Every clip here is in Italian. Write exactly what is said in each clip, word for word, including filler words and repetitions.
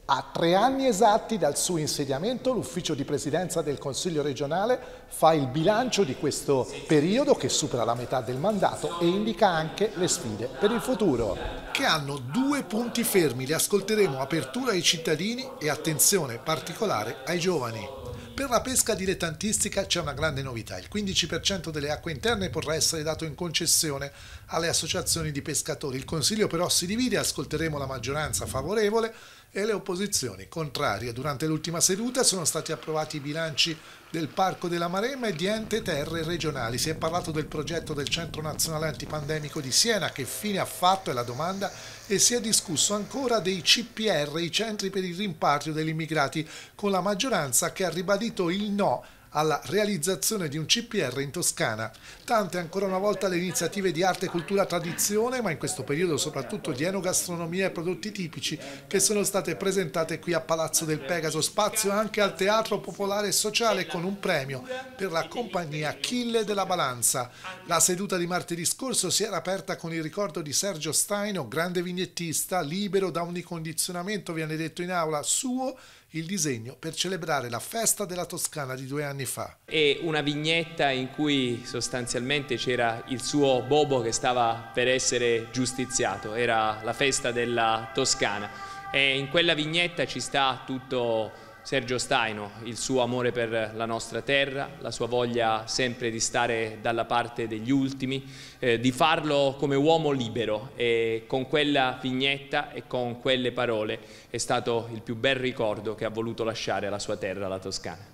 A tre anni esatti dal suo insediamento, l'ufficio di presidenza del Consiglio regionale fa il bilancio di questo periodo che supera la metà del mandato e indica anche le sfide per il futuro. Che hanno due punti fermi, li ascolteremo: apertura ai cittadini e attenzione particolare ai giovani. Per la pesca dilettantistica c'è una grande novità: il quindici per cento delle acque interne potrà essere dato in concessione alle associazioni di pescatori. Il Consiglio però si divide, ascolteremo la maggioranza favorevole e le opposizioni contrarie. Durante l'ultima seduta sono stati approvati i bilanci del Parco della Maremma e di ente terre regionali. Si è parlato del progetto del Centro Nazionale Antipandemico di Siena, che fine ha fatto è la domanda, e si è discusso ancora dei C P R, i centri per il rimpatrio degli immigrati, con la maggioranza che ha ribadito il no alla realizzazione di un C P R in Toscana. Tante ancora una volta le iniziative di arte, cultura, tradizione, ma in questo periodo soprattutto di enogastronomia e prodotti tipici, che sono state presentate qui a Palazzo del Pegaso. Spazio anche al teatro popolare e sociale con un premio per la compagnia Achille della Balanza. La seduta di martedì scorso si era aperta con il ricordo di Sergio Staino, grande vignettista, libero da ogni condizionamento, viene detto in aula, suo il disegno per celebrare la festa della Toscana di due anni fa. È una vignetta in cui sostanzialmente c'era il suo Bobo che stava per essere giustiziato, era la festa della Toscana, e in quella vignetta ci sta tutto Sergio Staino, il suo amore per la nostra terra, la sua voglia sempre di stare dalla parte degli ultimi, eh, di farlo come uomo libero, e con quella vignetta e con quelle parole è stato il più bel ricordo che ha voluto lasciare alla sua terra, la Toscana.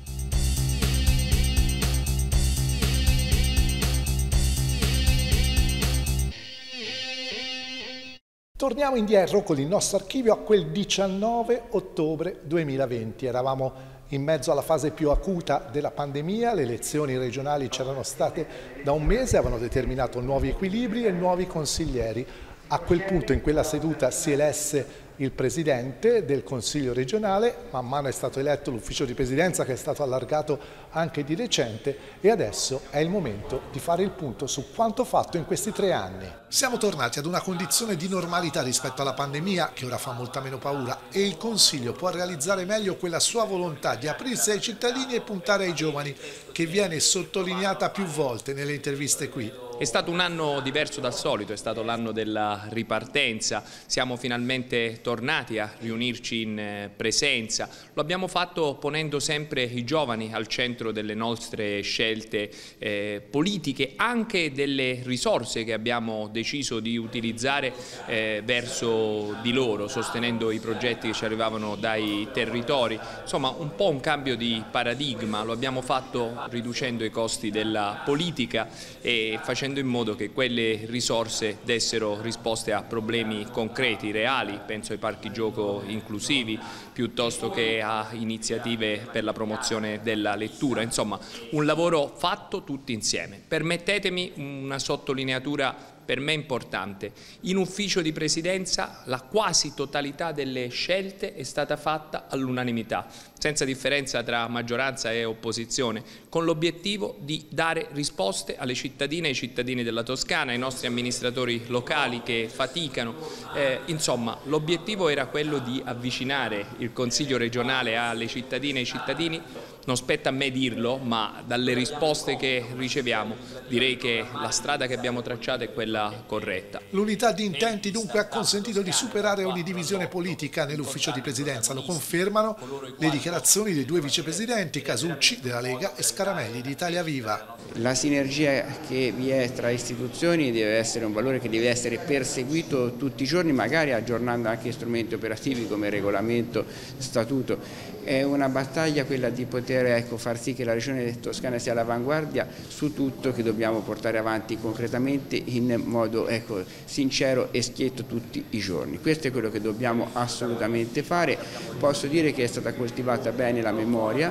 Torniamo indietro con il nostro archivio a quel diciannove ottobre duemilaventi. Eravamo in mezzo alla fase più acuta della pandemia, le elezioni regionali c'erano state da un mese, avevano determinato nuovi equilibri e nuovi consiglieri. A quel punto, in quella seduta, si elesse il presidente del Consiglio regionale, man mano è stato eletto l'ufficio di presidenza, che è stato allargato anche di recente, e adesso è il momento di fare il punto su quanto fatto in questi tre anni. Siamo tornati ad una condizione di normalità rispetto alla pandemia, che ora fa molta meno paura, e il Consiglio può realizzare meglio quella sua volontà di aprirsi ai cittadini e puntare ai giovani, che viene sottolineata più volte nelle interviste qui. È stato un anno diverso dal solito, è stato l'anno della ripartenza, siamo finalmente tornati a riunirci in presenza, lo abbiamo fatto ponendo sempre i giovani al centro delle nostre scelte eh, politiche, anche delle risorse che abbiamo deciso di utilizzare eh, verso di loro, sostenendo i progetti che ci arrivavano dai territori. Insomma, un po' un cambio di paradigma, lo abbiamo fatto riducendo i costi della politica e facendo in modo che quelle risorse dessero risposte a problemi concreti, reali, penso ai parchi gioco inclusivi, piuttosto che a iniziative per la promozione della lettura. Insomma, un lavoro fatto tutti insieme. Permettetemi una sottolineatura per me importante: in ufficio di presidenza la quasi totalità delle scelte è stata fatta all'unanimità, senza differenza tra maggioranza e opposizione, con l'obiettivo di dare risposte alle cittadine e ai cittadini della Toscana, ai nostri amministratori locali che faticano. Eh, insomma, l'obiettivo era quello di avvicinare il Consiglio regionale alle cittadine e ai cittadini. Non spetta a me dirlo, ma dalle risposte che riceviamo direi che la strada che abbiamo tracciato è quella corretta. L'unità di intenti dunque ha consentito di superare ogni divisione politica nell'ufficio di presidenza. Lo confermano le dichiarazioni dei due vicepresidenti, Casucci della Lega e Scaramelli di Italia Viva. La sinergia che vi è tra istituzioni deve essere un valore che deve essere perseguito tutti i giorni, magari aggiornando anche strumenti operativi come regolamento, statuto. È una battaglia quella di poter ecco, far sì che la Regione Toscana sia all'avanguardia su tutto, che dobbiamo portare avanti concretamente in modo ecco, sincero e schietto tutti i giorni. Questo è quello che dobbiamo assolutamente fare. Posso dire che è stata coltivata bene la memoria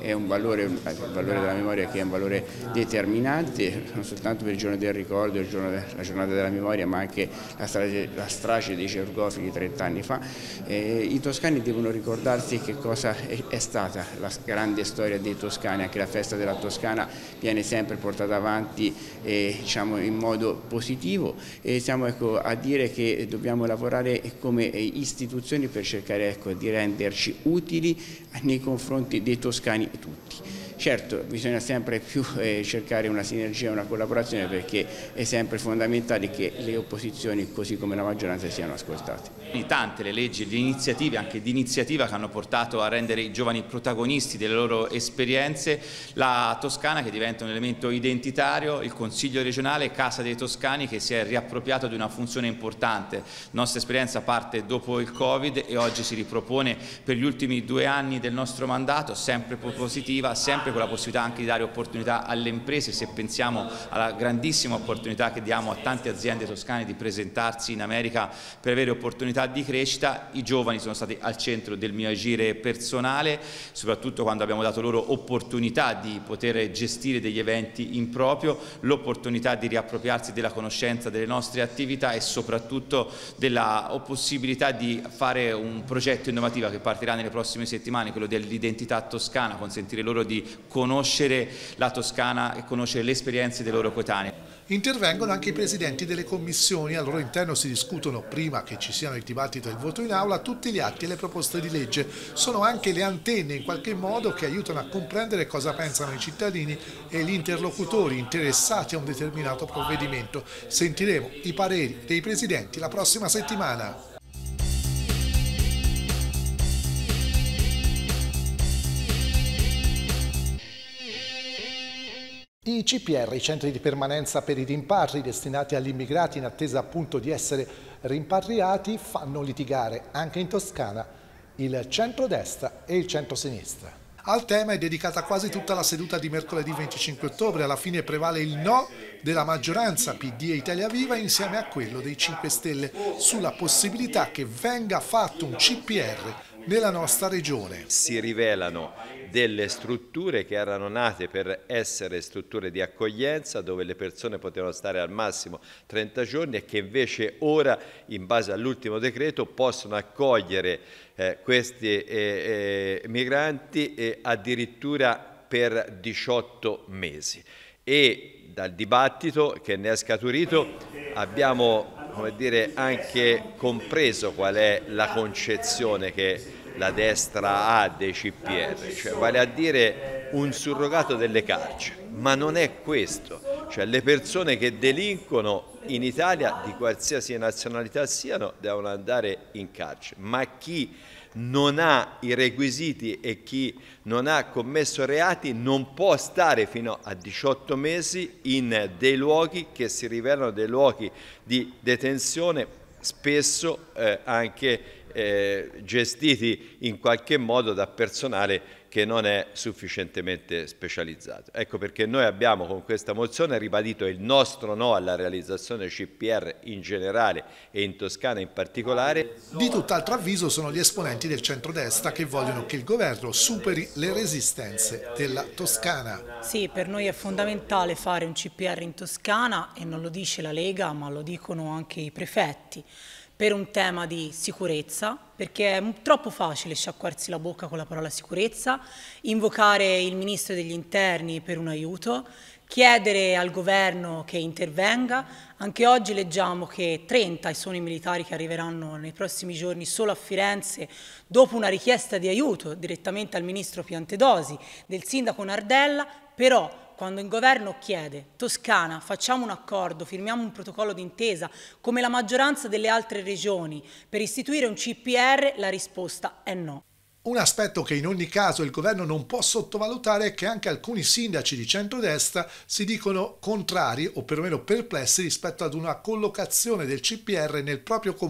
è un valore, il valore della memoria che è un valore determinante, non soltanto per il giorno del ricordo, il giorno de, la giornata della memoria, ma anche la strage, la strage dei Cergofili trent'anni fa. Eh, I toscani devono ricordarsi che cosa è, è stata la grande storia dei toscani, anche la festa della Toscana viene sempre portata avanti eh, diciamo, in modo positivo e siamo ecco, a dire che dobbiamo lavorare come istituzioni per cercare ecco, di renderci utili nei confronti dei toscani tutti. Certo, bisogna sempre più eh, cercare una sinergia, una collaborazione perché è sempre fondamentale che le opposizioni, così come la maggioranza, siano ascoltate. Tante le leggi, le iniziative anche di iniziativa che hanno portato a rendere i giovani protagonisti delle loro esperienze, la Toscana che diventa un elemento identitario, il Consiglio regionale Casa dei Toscani che si è riappropriato di una funzione importante. La nostra esperienza parte dopo il Covid e oggi si ripropone per gli ultimi due anni del nostro mandato, sempre positiva, sempre con la possibilità anche di dare opportunità alle imprese, se pensiamo alla grandissima opportunità che diamo a tante aziende toscane di presentarsi in America per avere opportunità di crescita. I giovani sono stati al centro del mio agire personale, soprattutto quando abbiamo dato loro opportunità di poter gestire degli eventi in proprio, l'opportunità di riappropriarsi della conoscenza delle nostre attività e soprattutto della possibilità di fare un progetto innovativo che partirà nelle prossime settimane, quello dell'identità toscana, consentire loro di conoscere la Toscana e conoscere le esperienze dei loro coetanei. Intervengono anche i presidenti delle commissioni, al loro interno si discutono, prima che ci siano il dibattito e il voto in aula, tutti gli atti e le proposte di legge. Sono anche le antenne in qualche modo che aiutano a comprendere cosa pensano i cittadini e gli interlocutori interessati a un determinato provvedimento. Sentiremo i pareri dei presidenti la prossima settimana. I C P R, i centri di permanenza per i rimpatri destinati agli immigrati in attesa appunto di essere rimpatriati, fanno litigare anche in Toscana il centrodestra e il centrosinistra. Al tema è dedicata quasi tutta la seduta di mercoledì venticinque ottobre, alla fine prevale il no della maggioranza P D e Italia Viva insieme a quello dei cinque Stelle sulla possibilità che venga fatto un C P R nella nostra regione. Si rivelano delle strutture che erano nate per essere strutture di accoglienza dove le persone potevano stare al massimo trenta giorni e che invece ora, in base all'ultimo decreto, possono accogliere eh, questi eh, eh, migranti eh, addirittura per diciotto mesi. E dal dibattito che ne è scaturito abbiamo, come dire, anche compreso qual è la concezione che la destra ha dei C P R, cioè vale a dire un surrogato delle carceri, ma non è questo, cioè le persone che delinquono in Italia di qualsiasi nazionalità siano devono andare in carcere, ma chi non ha i requisiti e chi non ha commesso reati non può stare fino a diciotto mesi in dei luoghi che si rivelano dei luoghi di detenzione spesso eh, anche eh, gestiti in qualche modo da personale che non è sufficientemente specializzato. Ecco perché noi abbiamo con questa mozione ribadito il nostro no alla realizzazione C P R in generale e in Toscana in particolare. Di tutt'altro avviso sono gli esponenti del centrodestra che vogliono che il governo superi le resistenze della Toscana. Sì, per noi è fondamentale fare un C P R in Toscana e non lo dice la Lega ma lo dicono anche i prefetti. Per un tema di sicurezza, perché è troppo facile sciacquarsi la bocca con la parola sicurezza, invocare il Ministro degli Interni per un aiuto, chiedere al governo che intervenga. Anche oggi leggiamo che trenta sono i militari che arriveranno nei prossimi giorni solo a Firenze dopo una richiesta di aiuto direttamente al Ministro Piantedosi, del Sindaco Nardella, però quando il governo chiede Toscana, facciamo un accordo, firmiamo un protocollo d'intesa come la maggioranza delle altre regioni per istituire un C P R, la risposta è no. Un aspetto che in ogni caso il governo non può sottovalutare è che anche alcuni sindaci di centrodestra si dicono contrari o perlomeno perplessi rispetto ad una collocazione del C P R nel proprio comune.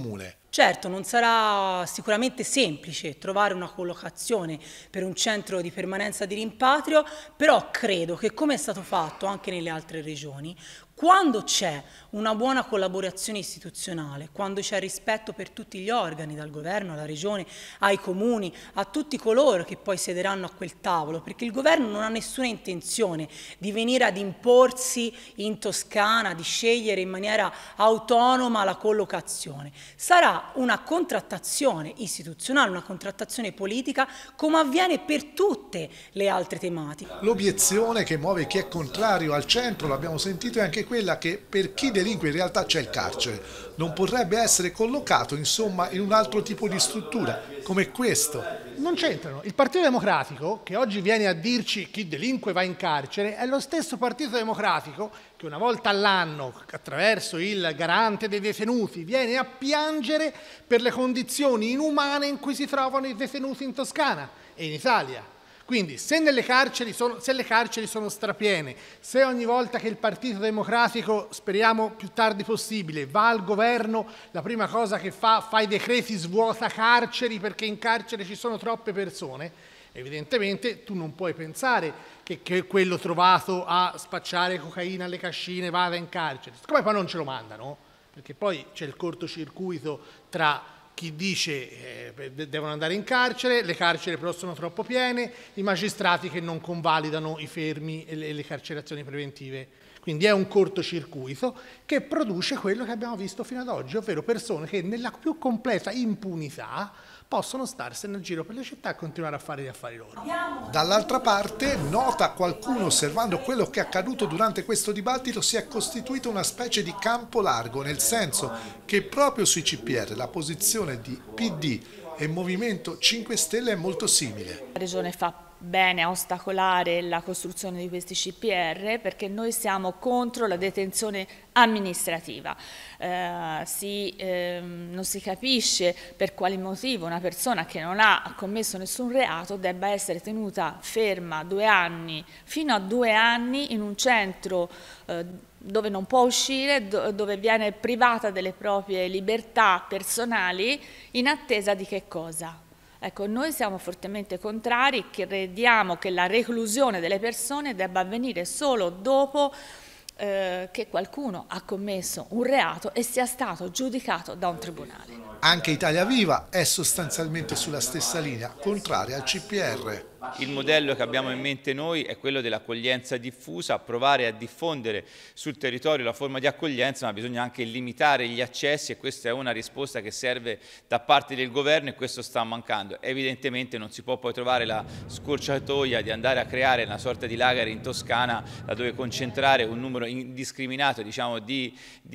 Certo, non sarà sicuramente semplice trovare una collocazione per un centro di permanenza di rimpatrio, però credo che, come è stato fatto anche nelle altre regioni, quando c'è una buona collaborazione istituzionale, quando c'è rispetto per tutti gli organi, dal governo alla regione, ai comuni, a tutti coloro che poi siederanno a quel tavolo, perché il governo non ha nessuna intenzione di venire ad imporsi in Toscana, di scegliere in maniera autonoma la collocazione. Sarà una contrattazione istituzionale, una contrattazione politica, come avviene per tutte le altre tematiche. L'obiezione che muove chi è contrario al centro, l'abbiamo sentito, è anche quella che per chi delinque in realtà c'è il carcere, non potrebbe essere collocato insomma in un altro tipo di struttura come questo. Non c'entrano. Il Partito Democratico, che oggi viene a dirci chi delinque va in carcere, è lo stesso Partito Democratico che una volta all'anno, attraverso il garante dei detenuti, viene a piangere per le condizioni inumane in cui si trovano i detenuti in Toscana e in Italia. Quindi se, nelle carceri sono, se le carceri sono strapiene, se ogni volta che il Partito Democratico, speriamo più tardi possibile, va al governo, la prima cosa che fa, fa i decreti svuota carceri perché in carcere ci sono troppe persone, evidentemente tu non puoi pensare che, che quello trovato a spacciare cocaina alle cascine vada in carcere. Siccome poi non ce lo mandano, perché poi c'è il cortocircuito tra chi dice eh, devono andare in carcere, le carceri però sono troppo piene, i magistrati che non convalidano i fermi e le, le carcerazioni preventive. Quindi è un cortocircuito che produce quello che abbiamo visto fino ad oggi, ovvero persone che nella più completa impunità possono starsene nel giro per le città e continuare a fare gli affari loro. Dall'altra parte, nota qualcuno, osservando quello che è accaduto durante questo dibattito, si è costituito una specie di campo largo, nel senso che proprio sui C P R la posizione di P D e Movimento cinque Stelle è molto simile. La Regione fa bene a ostacolare la costruzione di questi C P R perché noi siamo contro la detenzione amministrativa. Eh, si, eh, non si capisce per quale motivo una persona che non ha commesso nessun reato debba essere tenuta ferma due anni, fino a due anni in un centro eh, dove non può uscire, dove viene privata delle proprie libertà personali in attesa di che cosa? Ecco, noi siamo fortemente contrari, crediamo che la reclusione delle persone debba avvenire solo dopo eh, che qualcuno ha commesso un reato e sia stato giudicato da un tribunale. Anche Italia Viva è sostanzialmente sulla stessa linea, contraria al C P R. Il modello che abbiamo in mente noi è quello dell'accoglienza diffusa, provare a diffondere sul territorio la forma di accoglienza, ma bisogna anche limitare gli accessi e questa è una risposta che serve da parte del governo e questo sta mancando. Evidentemente non si può poi trovare la scorciatoia di andare a creare una sorta di lager in Toscana da dove concentrare un numero indiscriminato, diciamo, di,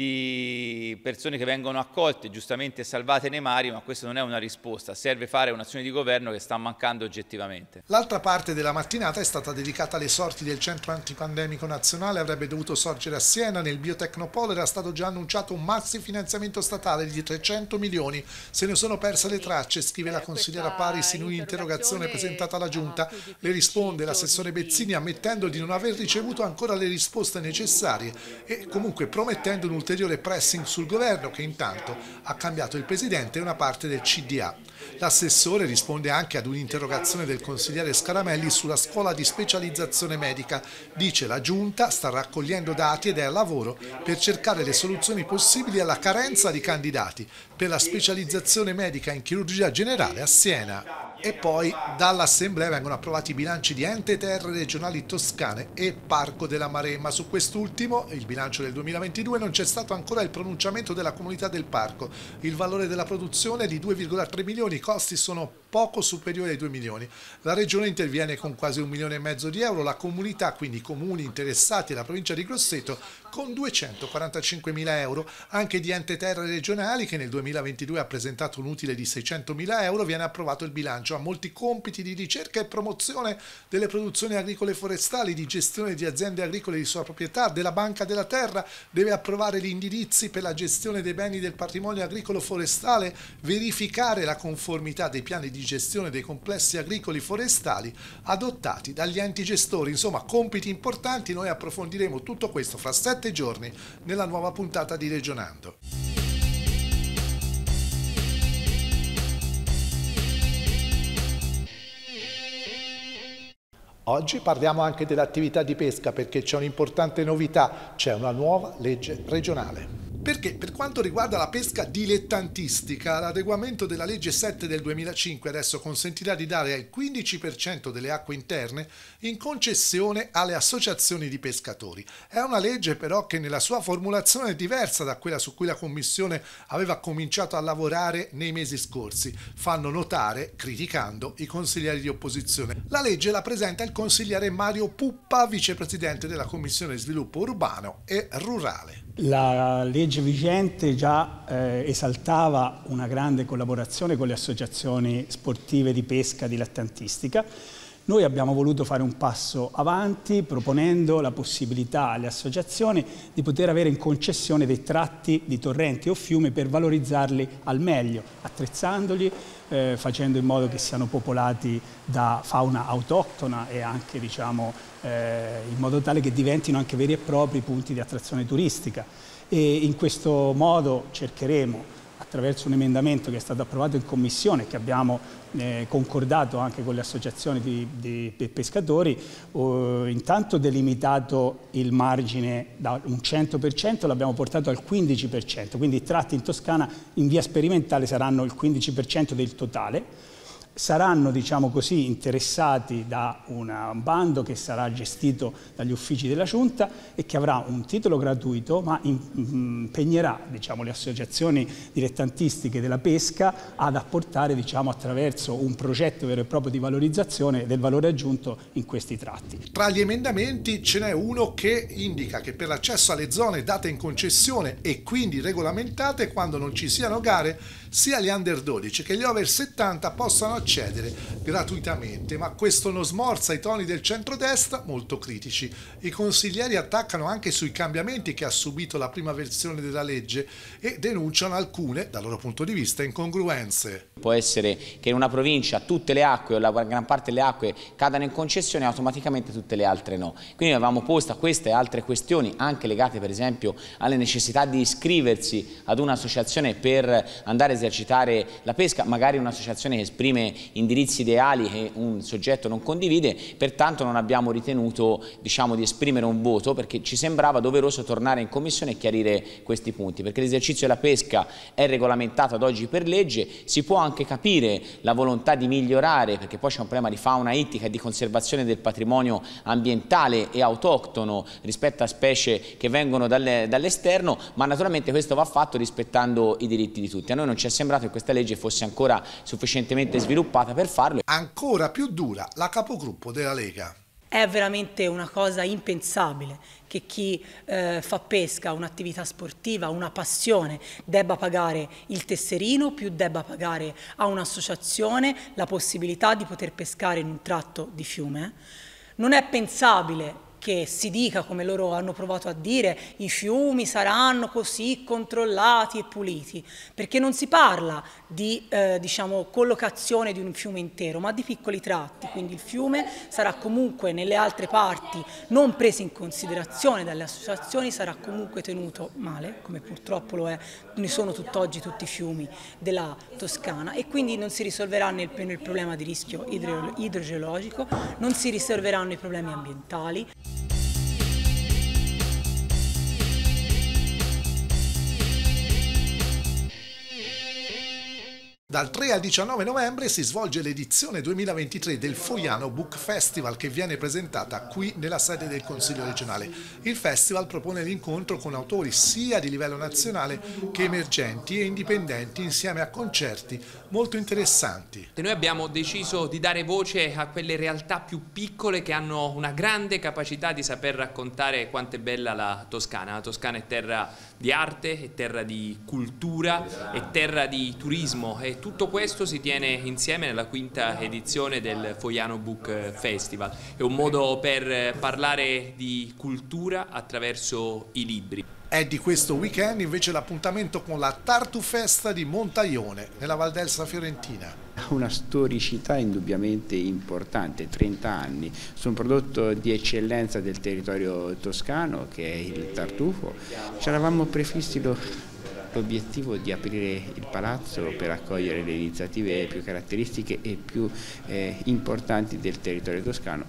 di persone che vengono accolte, giustamente salvate nei mari, ma questa non è una risposta, serve fare un'azione di governo che sta mancando oggettivamente. L'altra parte della mattinata è stata dedicata alle sorti del centro antipandemico nazionale, avrebbe dovuto sorgere a Siena, nel Biotecnopolo era stato già annunciato un maxi finanziamento statale di trecento milioni, se ne sono perse le tracce, scrive la consigliera Paris in un'interrogazione presentata alla Giunta, le risponde l'assessore Bezzini ammettendo di non aver ricevuto ancora le risposte necessarie e comunque promettendo un ulteriore pressing sul governo che intanto ha cambiato il presidente e una parte del C D A. L'assessore risponde anche ad un'interrogazione del consigliere Scaramelli sulla scuola di specializzazione medica. Dice la Giunta sta raccogliendo dati ed è al lavoro per cercare le soluzioni possibili alla carenza di candidati per la specializzazione medica in chirurgia generale a Siena. E poi dall'Assemblea vengono approvati i bilanci di ente terre regionali toscane e Parco della Maremma. Su quest'ultimo, il bilancio del duemilaventidue, non c'è stato ancora il pronunciamento della comunità del parco. Il valore della produzione è di due virgola tre milioni, i costi sono poco superiori ai due milioni. La Regione interviene con quasi un milione e mezzo di euro, la comunità, quindi i comuni interessati e la provincia di Grosseto, con duecentoquarantacinquemila euro. Anche di ente terre regionali, che nel duemilaventidue ha presentato un utile di seicentomila euro, viene approvato il bilancio. Ha molti compiti di ricerca e promozione delle produzioni agricole e forestali, di gestione di aziende agricole di sua proprietà, della Banca della Terra, deve approvare gli indirizzi per la gestione dei beni del patrimonio agricolo forestale, verificare la conformità dei piani di gestione dei complessi agricoli forestali adottati dagli enti gestori. Insomma, compiti importanti. Noi approfondiremo tutto questo fra sette giorni nella nuova puntata di Regionando. Oggi parliamo anche dell'attività di pesca perché c'è un'importante novità, c'è una nuova legge regionale. Perché per quanto riguarda la pesca dilettantistica, l'adeguamento della legge sette del duemilacinque adesso consentirà di dare il quindici per cento delle acque interne in concessione alle associazioni di pescatori. È una legge però che nella sua formulazione è diversa da quella su cui la Commissione aveva cominciato a lavorare nei mesi scorsi, fanno notare, criticando, i consiglieri di opposizione. La legge la presenta il consigliere Mario Puppa, vicepresidente della Commissione Sviluppo Urbano e Rurale. La legge vigente già eh, esaltava una grande collaborazione con le associazioni sportive di pesca dilettantistica. Noi abbiamo voluto fare un passo avanti proponendo la possibilità alle associazioni di poter avere in concessione dei tratti di torrenti o fiumi per valorizzarli al meglio, attrezzandoli, eh, facendo in modo che siano popolati da fauna autoctona e anche diciamo, eh, in modo tale che diventino anche veri e propri punti di attrazione turistica. E in questo modo cercheremo, attraverso un emendamento che è stato approvato in commissione e che abbiamo eh, concordato anche con le associazioni di, di pescatori, eh, intanto delimitato il margine da un cento per cento, l'abbiamo portato al quindici per cento, quindi i tratti in Toscana in via sperimentale saranno il quindici per cento del totale. Saranno, diciamo così, interessati da un bando che sarà gestito dagli uffici della Giunta e che avrà un titolo gratuito, ma impegnerà, diciamo, le associazioni dilettantistiche della pesca ad apportare, diciamo, attraverso un progetto vero e proprio di valorizzazione del valore aggiunto in questi tratti. Tra gli emendamenti ce n'è uno che indica che per l'accesso alle zone date in concessione e quindi regolamentate, quando non ci siano gare, sia gli under dodici che gli over settanta possano accedere gratuitamente, ma questo non smorza i toni del centrodestra molto critici. I consiglieri attaccano anche sui cambiamenti che ha subito la prima versione della legge e denunciano alcune, dal loro punto di vista, incongruenze. Può essere che in una provincia tutte le acque o la gran parte delle acque cadano in concessione e automaticamente tutte le altre no. Quindi avevamo posto queste e altre questioni anche legate per esempio alle necessità di iscriversi ad un'associazione per andare a esercitare la pesca, magari un'associazione che esprime indirizzi ideali che un soggetto non condivide, pertanto non abbiamo ritenuto, diciamo, di esprimere un voto perché ci sembrava doveroso tornare in commissione e chiarire questi punti, perché l'esercizio della pesca è regolamentato ad oggi per legge, si può anche capire la volontà di migliorare perché poi c'è un problema di fauna ittica e di conservazione del patrimonio ambientale e autoctono rispetto a specie che vengono dall'esterno, ma naturalmente questo va fatto rispettando i diritti di tutti. A noi non ci è sembrato che questa legge fosse ancora sufficientemente sviluppata per farlo. Ancora più dura la capogruppo della Lega. È veramente una cosa impensabile che chi eh, fa pesca, un'attività sportiva, una passione, debba pagare il tesserino, più debba pagare a un'associazione la possibilità di poter pescare in un tratto di fiume. Non è pensabile che si dica, come loro hanno provato a dire, i fiumi saranno così controllati e puliti, perché non si parla di eh, diciamo, collocazione di un fiume intero, ma di piccoli tratti, quindi il fiume sarà comunque nelle altre parti non preso in considerazione dalle associazioni, sarà comunque tenuto male, come purtroppo lo è, ne sono tutt'oggi tutti i fiumi della Toscana, e quindi non si risolverà nel, nel problema di rischio idro, idrogeologico, non si risolveranno i problemi ambientali. Dal tre al diciannove novembre si svolge l'edizione duemilaventitré del Foiano Book Festival che viene presentata qui nella sede del Consiglio regionale. Il festival propone l'incontro con autori sia di livello nazionale che emergenti e indipendenti insieme a concerti molto interessanti. E noi abbiamo deciso di dare voce a quelle realtà più piccole che hanno una grande capacità di saper raccontare quanto è bella la Toscana. La Toscana è terra di arte, è terra di cultura, è terra di turismo e tutto questo si tiene insieme nella quinta edizione del Foiano Book Festival. È un modo per parlare di cultura attraverso i libri. È di questo weekend invece l'appuntamento con la Tartufesta di Montaione, nella Valdelsa fiorentina. Una storicità indubbiamente importante, trenta anni, su un prodotto di eccellenza del territorio toscano che è il tartufo. Ci eravamo prefissi lo l'obiettivo di aprire il palazzo per accogliere le iniziative più caratteristiche e più eh, importanti del territorio toscano.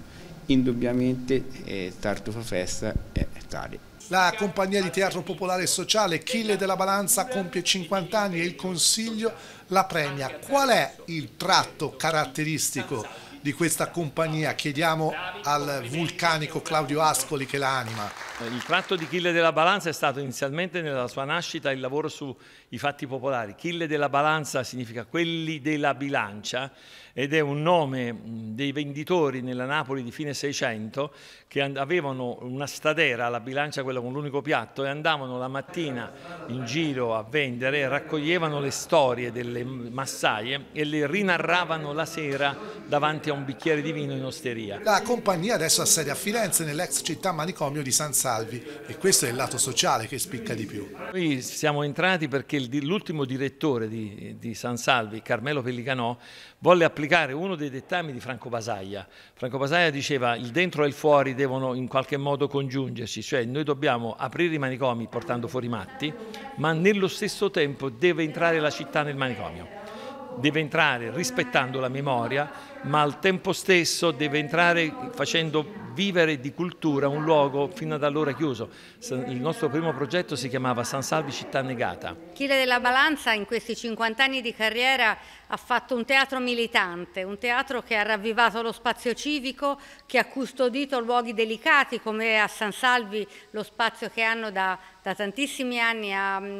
indubbiamente eh, Tartufo Festa è tale. La compagnia di teatro popolare e sociale Achille della Balanza compie cinquanta anni e il Consiglio la premia. Qual è il tratto caratteristico di questa compagnia? Chiediamo al vulcanico Claudio Ascoli che la anima. Il tratto di Achille della Balanza è stato inizialmente nella sua nascita il lavoro sui fatti popolari. Achille della Balanza significa quelli della bilancia ed è un nome dei venditori nella Napoli di fine Seicento che avevano una stadera, la bilancia quella con l'unico piatto, e andavano la mattina in giro a vendere, raccoglievano le storie delle massaie e le rinarravano la sera davanti a un bicchiere di vino in osteria. La compagnia adesso ha sede a Firenze nell'ex città manicomio di San Salvi e questo è il lato sociale che spicca di più. Noi siamo entrati perché l'ultimo direttore di, di San Salvi, Carmelo Pellicanò, volle applicare uno dei dettami di Franco Basaglia. Franco Basaglia diceva il dentro e il fuori devono in qualche modo congiungersi, cioè noi dobbiamo aprire i manicomi portando fuori i matti, ma nello stesso tempo deve entrare la città nel manicomio. Deve entrare rispettando la memoria, ma al tempo stesso deve entrare facendo vivere di cultura un luogo fino ad allora chiuso. Il nostro primo progetto si chiamava San Salvi Città Negata. Achille della Balanza in questi cinquanta anni di carriera ha fatto un teatro militante, un teatro che ha ravvivato lo spazio civico, che ha custodito luoghi delicati come a San Salvi lo spazio che hanno da, da tantissimi anni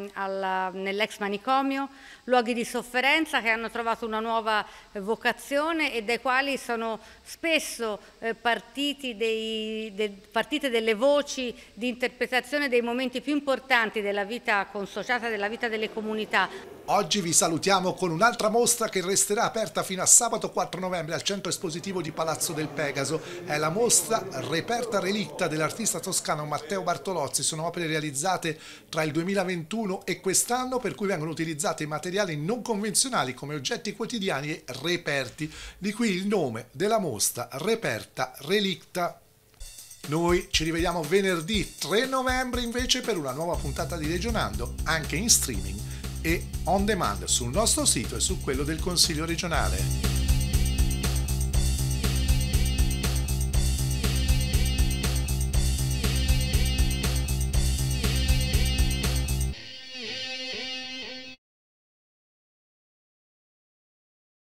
nell'ex manicomio, luoghi di sofferenza che hanno trovato una nuova vocazione e dai quali sono spesso eh, partiti dei, de, partite delle voci di interpretazione dei momenti più importanti della vita consociata, della vita delle comunità. Oggi vi salutiamo con un'altra mostra che resterà aperta fino a sabato quattro novembre al centro espositivo di Palazzo del Pegaso. È la mostra Reperta Relicta dell'artista toscano Matteo Bartolozzi. Sono opere realizzate tra il duemilaventuno e quest'anno, per cui vengono utilizzati materiali non convenzionali come oggetti quotidiani e reperti. Di qui il nome della mostra Reperta Relicta. Noi ci rivediamo venerdì tre novembre invece per una nuova puntata di Regionando, anche in streaming e on demand sul nostro sito e su quello del Consiglio regionale.